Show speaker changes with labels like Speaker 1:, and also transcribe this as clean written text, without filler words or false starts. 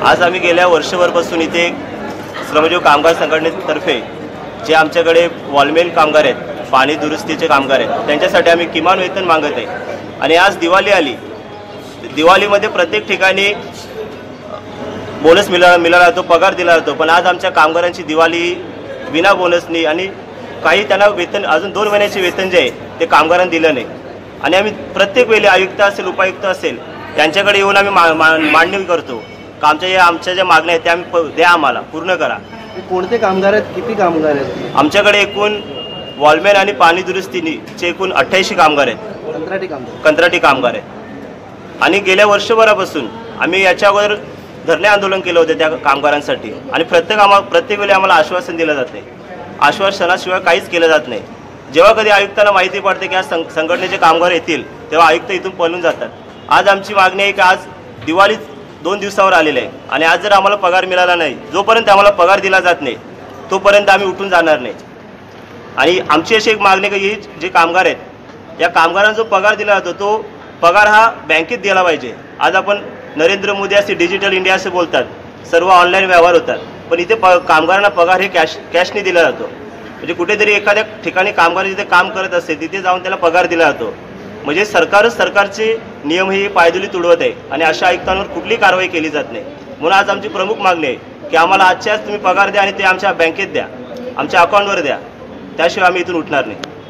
Speaker 1: आज आम्ही गेल्या वर्षभरपासून इथे श्रमजीव कामगार संघटनेतर्फे जे आमच्याकडे वॉलमेन कामगार आहेत, पाणी दुरुस्तीचे कामगार आहेत, त्यांच्यासाठी आम्ही किमान वेतन मागत आहे। आणि आज दिवाळी आली, दिवाळीमध्ये प्रत्येक ठिकाणी बोनस मिळाला जातो, पगार दिला जातो, पण आज आमच्या कामगारांची दिवाळी विना बोनसनी आणि काही त्यांना वेतन अजून 2 महिन्याचे वेतन जे आहे ते कामगारांना दिलं नाही। आणि आम्ही प्रत्येक वेळी आयुक्त असेल, उपायुक्त असेल, त्यांच्याकडे येऊन आम्ही मांडणी करतो का आमच्या ज्या मागण्या आहेत त्या आम्ही द्या, आम्हाला पूर्ण करा।
Speaker 2: कोणते कामगार आहेत, किती कामगार आहेत?
Speaker 1: आमच्याकडे एकूण वॉलमॅन आणि पाणी दुरुस्तीचे एकूण 88 कामगार आहेत, कंत्राटी कामगार आहेत। आणि गेल्या वर्षभरापासून आम्ही याच्या अगोदर धरणे आंदोलन केलं होतं त्या कामगारांसाठी आणि प्रत्येक वेळी आम्हाला आश्वासन दिलं जाते, आश्वासनाशिवाय काहीच केलं जात नाही। जेव्हा कधी आयुक्तांना माहिती पडते की आज संघटनेचे कामगार येतील तेव्हा आयुक्त इथून पळून जातात। आज आमची मागणी आहे की आज दिवाळी 2 दिवसावर आलेली आहे आणि आज जर आम्हाला पगार मिळाला नाही, जोपर्यंत आम्हाला पगार दिला जात नाही तोपर्यंत आम्ही उठून जाणार नाही। आणि आमची अशी एक मागणी की ही जे कामगार आहेत या कामगारांना जो पगार दिला जातो तो पगार हा बँकेत दिला पाहिजे। आज आपण नरेंद्र मोदी असे डिजिटल इंडिया असे बोलतात, सर्व ऑनलाईन व्यवहार होतात, पण इथे कामगारांना पगार हे कॅशने दिला जातो। म्हणजे कुठेतरी एखाद्या ठिकाणी कामगार जिथे काम करत असते तिथे जाऊन त्याला पगार दिला जातो। म्हणजे सरकारचे नियम हे पायदुली तुडवत आहे आणि अशा आयुक्तांवर कुठलीही कारवाई केली जात नाही। म्हणून आज आमची प्रमुख मागणी आहे की आम्हाला आजच्याच तुम्ही पगार द्या आणि ते आमच्या बँकेत द्या, आमच्या अकाउंटवर द्या, त्याशिवाय आम्ही इथून उठणार नाही।